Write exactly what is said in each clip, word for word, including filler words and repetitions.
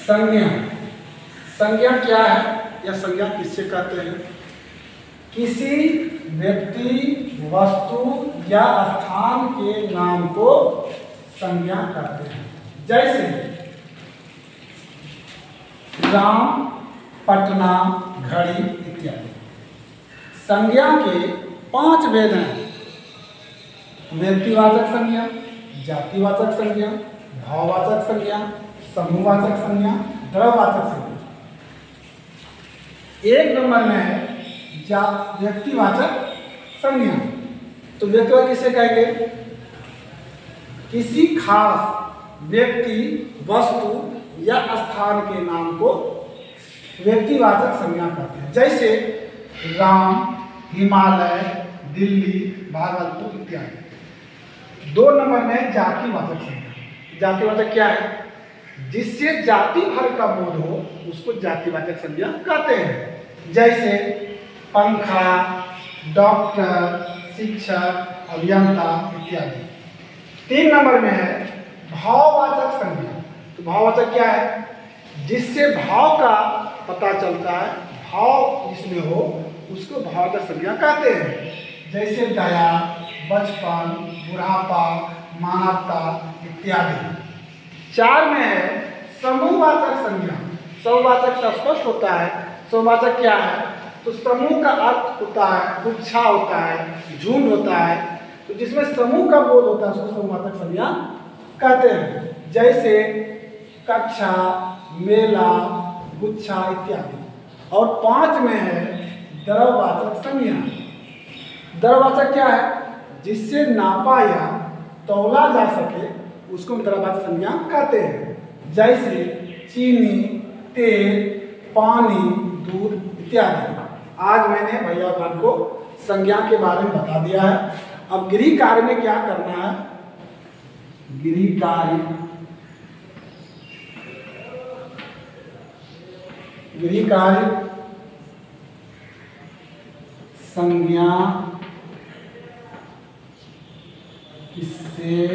संज्ञा। संज्ञा क्या है या संज्ञा किससे कहते हैं? किसी व्यक्ति, वस्तु या स्थान के नाम को संज्ञा कहते हैं। जैसे राम, पटना, घड़ी इत्यादि। संज्ञा के पांच भेद हैं: व्यक्तिवाचक संज्ञा, जातिवाचक संज्ञा, भाववाचक संज्ञा, समूहवाचक संज्ञा, द्रव्यवाचक संज्ञा। एक नंबर में है जा व्यक्तिवाचक संज्ञा। तो व्यक्तिवाचक किसे कहेंगे? किसी खास व्यक्ति, वस्तु या स्थान के नाम को व्यक्तिवाचक संज्ञा कहते हैं। जैसे राम, हिमालय, दिल्ली, भागलपुर इत्यादि। दो नंबर में जातिवाचक संज्ञा। जातिवाचक क्या है? जिससे जाति भर का बोध हो उसको जातिवाचक संज्ञा कहते हैं। जैसे पंखा, डॉक्टर, शिक्षक, अभियंता इत्यादि। तीन नंबर में है भाववाचक संज्ञा। तो भाववाचक क्या है? जिससे भाव का पता चलता है, भाव जिसमें हो उसको भाववाचक संज्ञा कहते हैं। जैसे दया, बचपन, बुढ़ापा, मानवता इत्यादि। चार में है समूहवाचक संज्ञा। समूहवाचक से स्पष्ट होता है। समूहवाचक क्या है? तो समूह का अर्थ होता है, गुच्छा होता है, झुंड होता है। तो जिसमें समूह का बोध होता है उसको समूहवाचक संज्ञा कहते हैं। जैसे कक्षा, मेला, गुच्छा इत्यादि। और पांच में है द्रव्यवाचक संज्ञा। द्रव्यवाचक क्या है? जिससे नापा या तौला जा सके उसको द्रव्यवाचक संज्ञा कहते हैं। जैसे चीनी, तेल, पानी, दूध इत्यादि। आज मैंने भैया बहन को संज्ञा के बारे में बता दिया है। अब गृह कार्य में क्या करना है? गृह कार्य गृह कार्य संज्ञा किससे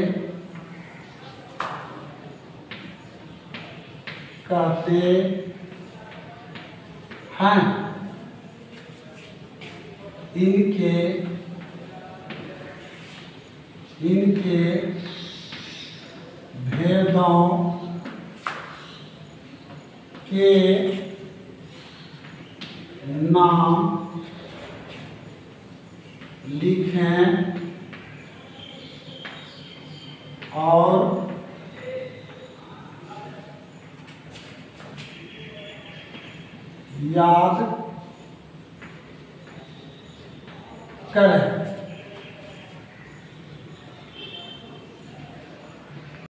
कहते हैं? इनके इनके भेदों के नाम लिखें और याद करें।